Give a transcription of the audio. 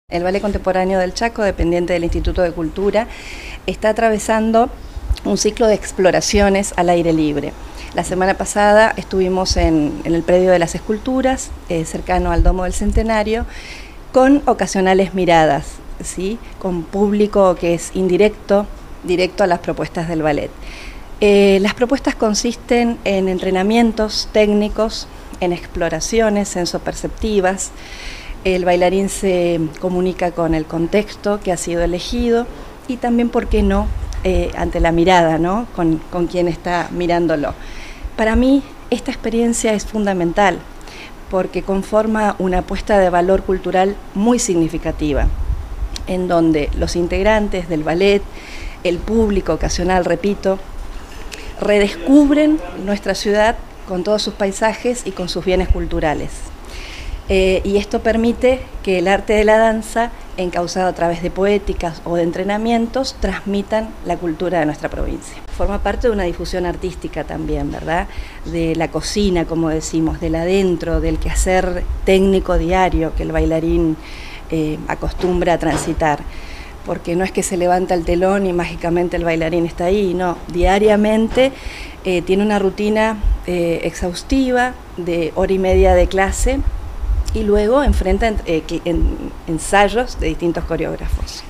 El Ballet Contemporáneo del Chaco, dependiente del Instituto de Cultura, está atravesando un ciclo de exploraciones al aire libre. La semana pasada estuvimos en el predio de las esculturas, cercano al Domo del Centenario, con ocasionales miradas, ¿sí? Con público que es indirecto, directo a las propuestas del ballet. Las propuestas consisten en entrenamientos técnicos, en exploraciones sensoperceptivas. El bailarín se comunica con el contexto que ha sido elegido y también, ¿por qué no?, ante la mirada, ¿no?, con quien está mirándolo. Para mí esta experiencia es fundamental porque conforma una apuesta de valor cultural muy significativa, en donde los integrantes del ballet, el público ocasional, repito, redescubren nuestra ciudad con todos sus paisajes y con sus bienes culturales. Y esto permite que el arte de la danza, encauzado a través de poéticas o de entrenamientos, transmitan la cultura de nuestra provincia. Forma parte de una difusión artística también, ¿verdad? De la cocina, como decimos, del adentro, del quehacer técnico diario que el bailarín acostumbra a transitar. Porque no es que se levanta el telón y mágicamente el bailarín está ahí, no, diariamente tiene una rutina exhaustiva de hora y media de clase y luego enfrenta ensayos de distintos coreógrafos.